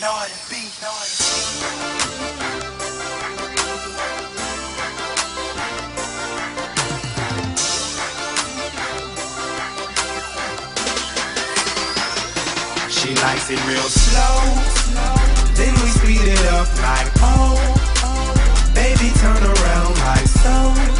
She likes it real slow, then we speed it up like oh, baby turn around like so.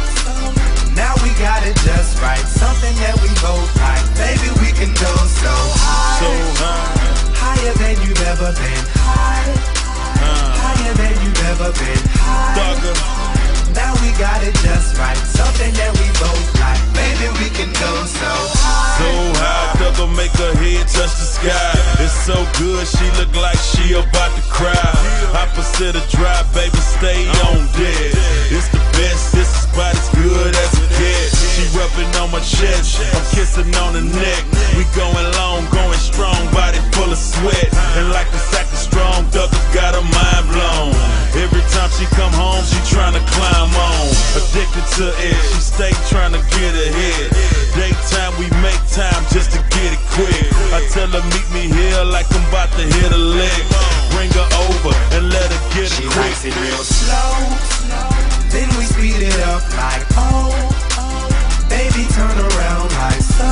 Now we got it just right, something that we both like. Baby we can go so high, higher than you've ever been high, higher than you've ever been high. Now we got it just right, something that we both like. Baby we can go so high, so high, Thugger make her head touch the sky. It's so good, she look like she about to cry. Opposite of dry, baby, stay on dead. It's the best, this spot is good as it gets. She rubbing on my chest, I'm kissing on the neck. We going long, going strong, body full of sweat. And like a sack of strong, Thugger got her mind blown. Every time she come home, she tryna climb on. Addicted to it, she stay tryna get ahead. Daytime, we make time just to get it quick. I tell her meet me here like I'm about to hit a leg. Bring her over and let her get it quick. She likes it real slow, then we speed it up like oh, baby turn around like so.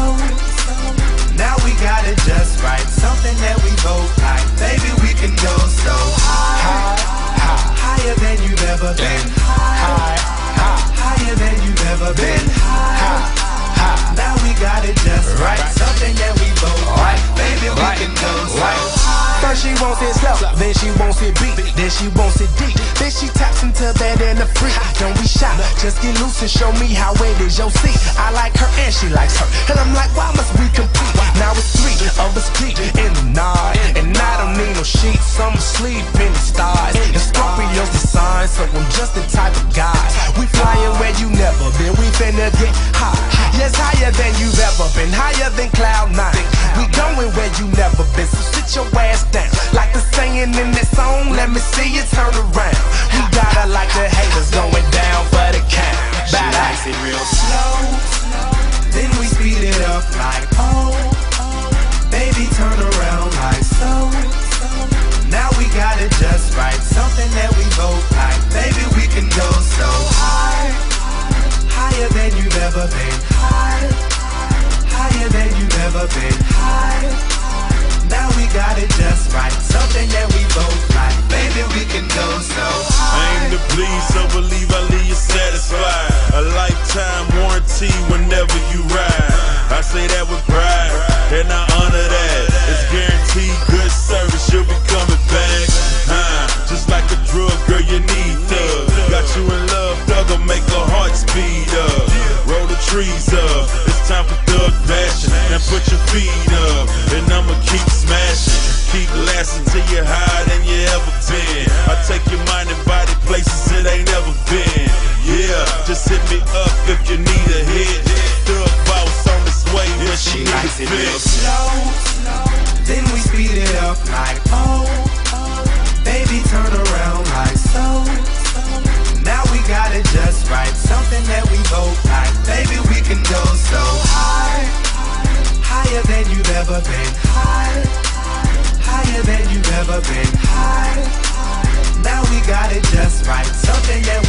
Now we got it just right, something that we both like. Baby we can go so high, higher than you've ever been high, higher than you've ever been high. Now we got it just right, something that we both like. Baby we can go so high. First she wants it slow, then she wants it beat, then she wants it deep, then she taps into that and the freak. Don't be shy, just get loose and show me how it is your seat. I like her and she likes her, and I'm like, why must we compete? Now it's three of us deep in the night, and I don't need no sheets, I'm asleep in the stars. And Scorpio's the sign, so I'm just the type of guy. We flying where you never been, we finna get high. Yes, higher than you've ever been, higher than cloud nine. We going where you never been, so sit your ass down. Like the saying in that song, let me see you turn around. We gotta like the haters going down for the count. She likes it real slow, then we speed it up like oh, baby turn around like so. Now we got it just right, something that we both like. Baby we can go so high, higher than you've ever been high, higher than you've ever been high. Now we got it just right, something that we both like. Baby we can go so high. Aim to please, so believe I leave you satisfied. A lifetime warranty whenever you ride. I say that with pride, and I honor that. It's guaranteed good service, you'll be coming back. Just like a drug, girl, you need thugs. Got you in love, Thugger, make her heart speed up. Roll the trees up, it's time for thug passion. Now put your feet up, and I'ma keep smashing. Keep lasting till you're higher than you ever been. I take your mind and body places it ain't ever been. Yeah, just hit me up if you need a hit. Thug boss on this way when she likes it real fit. slow, then we speed it up like oh, baby turn around like so. Now we got it just right, something that we both like. Baby we can go so high, higher than you've ever been high, higher than you've ever been high. Now we got it just right, something that